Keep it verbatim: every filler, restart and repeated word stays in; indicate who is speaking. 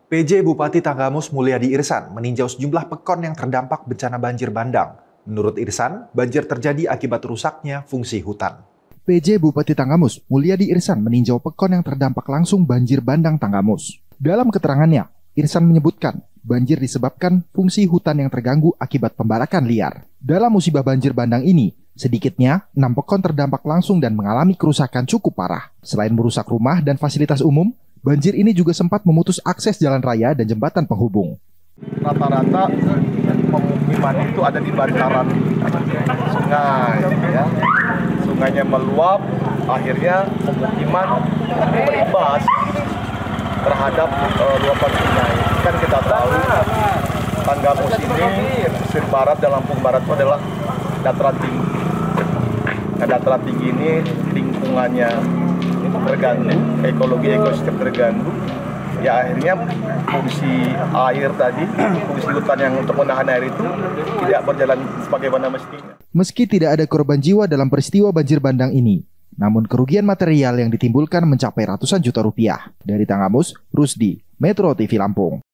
Speaker 1: P J Bupati Tanggamus Mulyadi Irsan meninjau sejumlah pekon yang terdampak bencana banjir bandang. Menurut Irsan, banjir terjadi akibat rusaknya fungsi hutan.
Speaker 2: P J Bupati Tanggamus Mulyadi Irsan meninjau pekon yang terdampak langsung banjir bandang Tanggamus. Dalam keterangannya, Irsan menyebutkan banjir disebabkan fungsi hutan yang terganggu akibat pembarakan liar. Dalam musibah banjir bandang ini, sedikitnya enam pekon terdampak langsung dan mengalami kerusakan cukup parah. Selain merusak rumah dan fasilitas umum, banjir ini juga sempat memutus akses jalan raya dan jembatan penghubung.
Speaker 3: Rata-rata pemukiman itu ada di bantaran sungai, ya. Sungainya meluap, akhirnya pemukiman berimbas terhadap uh, luapan sungai. Kan kita tahu Tanggamus ini pesisir barat dan Lampung Barat itu adalah dataran tinggi. Nah, dataran tinggi ini lingkungannya terganggu, ekologi ekosistem terganggu. Ya akhirnya fungsi air tadi, fungsi hutan yang untuk menahan air itu tidak berjalan sebagaimana mestinya.
Speaker 2: Meski tidak ada korban jiwa dalam peristiwa banjir bandang ini, namun kerugian material yang ditimbulkan mencapai ratusan juta rupiah. Dari Tanggamus, Rusdi, Metro T V Lampung.